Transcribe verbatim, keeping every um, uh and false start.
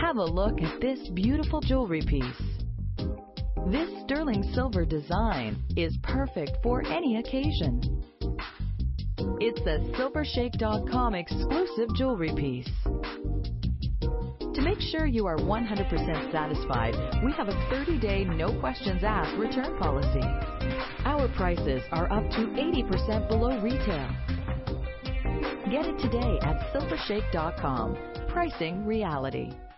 Have a look at this beautiful jewelry piece. This sterling silver design is perfect for any occasion. It's a silver shake dot com exclusive jewelry piece. To make sure you are one hundred percent satisfied, we have a thirty day no questions asked return policy. Our prices are up to eighty percent below retail. Get it today at silver shake dot com. Pricing reality.